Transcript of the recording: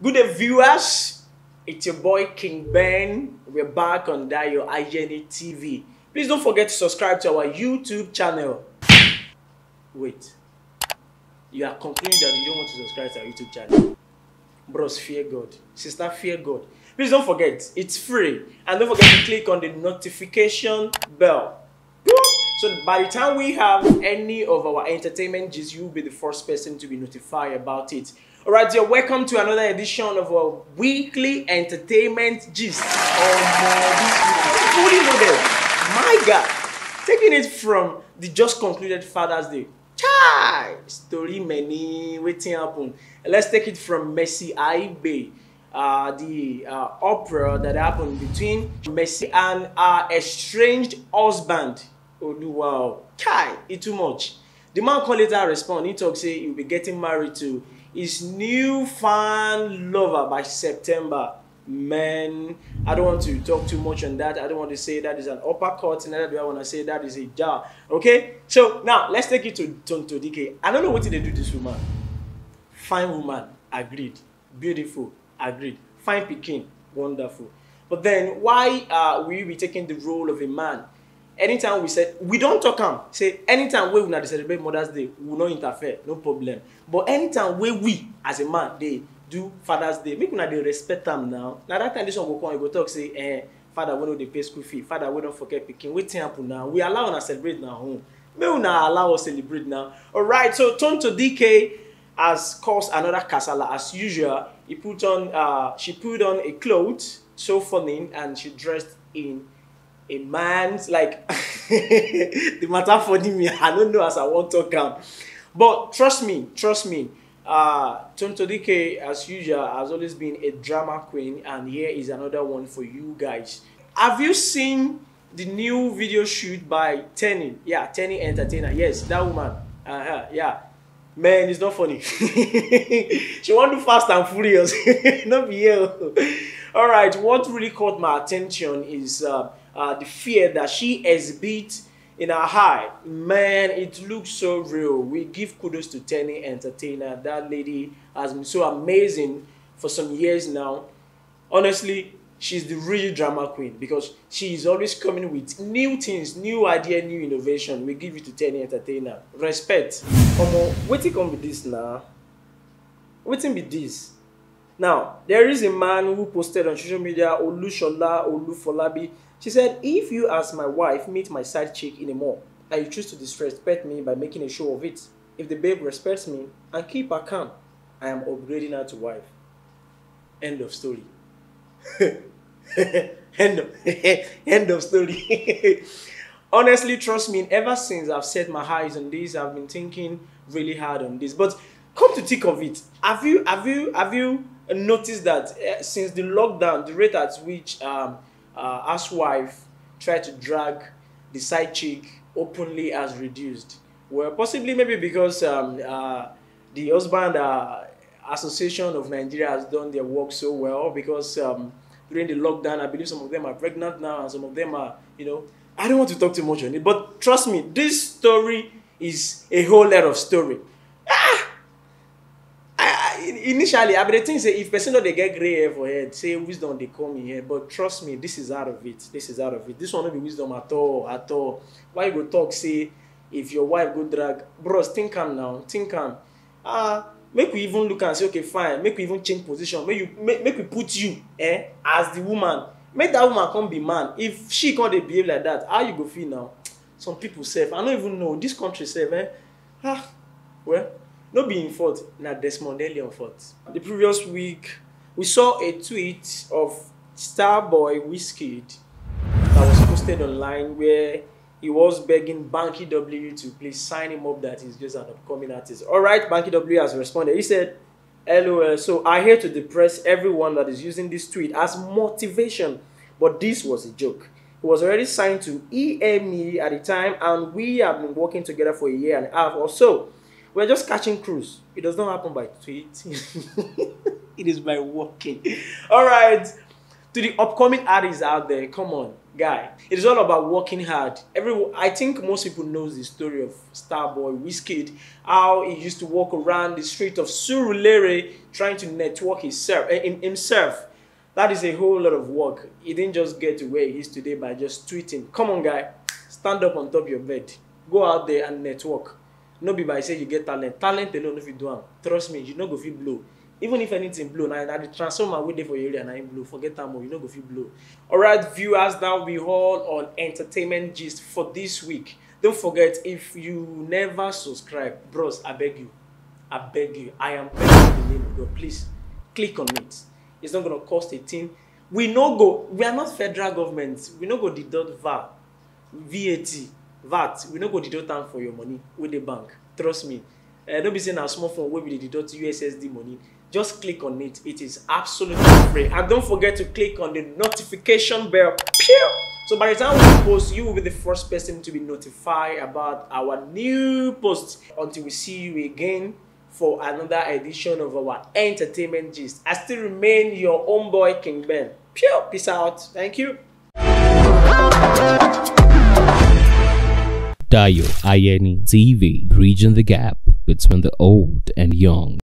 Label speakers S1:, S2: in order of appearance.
S1: Good day, viewers. It's your boy King Ben. We're back on Dayo IGNA TV. Please don't forget to subscribe to our YouTube channel. Wait, you are concluding that you don't want to subscribe to our YouTube channel? Bros, fear God. Sister, fear God. Please don't forget, it's free. And don't forget to click on the notification bell. So by the time we have any of our entertainment gist, you will be the first person to be notified about it. Alright, you're welcome to another edition of our weekly entertainment gist. Fully loaded. My God. Taking it from the just concluded Father's Day. Chai! Story many waiting happen. Let's take it from Mercy Aigbe. The opera that happened between Mercy and her estranged husband. Oh wow, Kai, it's too much. The man called later respond. He talk say he'll be getting married to his new fan lover by September. Man, I don't want to talk too much on that. I don't want to say that is an uppercut. Neither do I want to say that is a jar. Okay, so now let's take it to Tonto Dike. I don't know what did they do this woman. Fine woman, agreed. Beautiful, agreed. Fine Peking, wonderful. But then why will we be taking the role of a man? Anytime we said we don't talk say anytime we will celebrate Mother's Day, we will not interfere, no problem. But anytime we as a man they do Father's Day, make una they respect them now. Now that time this one will come, go talk say, Father, we know they pay school fee. Father, we don't forget picking. Waiting happen now. We allow us celebrate now home. May una allow us celebrate now. Alright, so Tonto Dike has caused another kasala as usual. He put on she put on a cloth so funny and she dressed in a man's like the matter funny me. I don't know as I want to come. But trust me, Tonto Dike as usual has always been a drama queen, and here is another one for you guys. Have you seen the new video shoot by Tenny? Yeah, Tenny Entertainer. Yes, that woman. Yeah. Man, it's not funny. She want to do Fast and Furious. Not be here. Alright, what really caught my attention is the fear that she exhibits in her eye. Man, it looks so real. We give kudos to Tenny Entertainer. That lady has been so amazing for some years now. Honestly, she's the real drama queen because she is always coming with new things, new idea, new innovation. We give it to Tenny Entertainer. Respect. Wetin come with this now? Wetin be this? Now, there is a man who posted on social media, Olushola Olufolabi. She said, if you as my wife meet my side chick in a mall and you choose to disrespect me by making a show of it, if the babe respects me and keep her calm, I am upgrading her to wife. End of story. End of story. Honestly, trust me, ever since I've set my eyes on this, I've been thinking really hard on this. But come to think of it, have you noticed that since the lockdown, the rate at which housewife tried to drag the side chick openly has reduced? Well, possibly maybe because the husband association of Nigeria has done their work so well, because during the lockdown, I believe some of them are pregnant now and some of them are, I don't want to talk too much on it, but trust me, this story is a whole lot of story. Initially, I think say if person don't they get gray hair for head, say wisdom they come in here. But trust me, this is out of it. This is out of it. This one not be wisdom at all, at all. Why you go talk say if your wife go drag, bros, think calm now, think calm. Make we even look and say okay fine. Make we even change position. Make we put you as the woman. Make that woman come be man. If she can't behave like that, how you go feel now? Some people say, I don't even know this country say, well. No being fault, na Desmond Ellion fault. The previous week, we saw a tweet of Starboy Wizkid that was posted online where he was begging Banky W to please sign him up that he's just an upcoming artist. Alright, Banky W has responded. He said, LOL, so I hate to depress everyone that is using this tweet as motivation, but this was a joke. He was already signed to EME at the time, and we have been working together for a year and a half or so. We're just catching cruise. It does not happen by tweeting. It is by walking. All right. To the upcoming artists out there, come on, guy. It is all about working hard. I think most people knows the story of Starboy Wizkid, how he used to walk around the street of Surulere trying to network himself. That is a whole lot of work. He didn't just get to where he is today by just tweeting. Come on, guy. Stand up on top of your bed. Go out there and network. No be by say you get talent. Talent alone if you do am. Trust me, you no go fit blow. Even if anything blow, now the transformer wey dey for your area and I blow. Forget that more. You no go fit blow. Alright, viewers, that will be all on entertainment gist for this week. Don't forget, if you never subscribe, bros, I beg you, I am begging in the name of God. Please click on it. It's not gonna cost a thing. We are not federal government. We no go deduct VAT. We no go deduct am for your money with the bank. Trust me. Don't be saying a small phone where we deduct USSD money. Just click on it. It is absolutely free. And don't forget to click on the notification bell. Pew! So by the time we post, you will be the first person to be notified about our new posts. Until we see you again for another edition of our entertainment gist. I still remain your own boy, King Ben. Pew! Peace out. Thank you.
S2: Dayo Ayeni TV, bridging the gap between the old and young.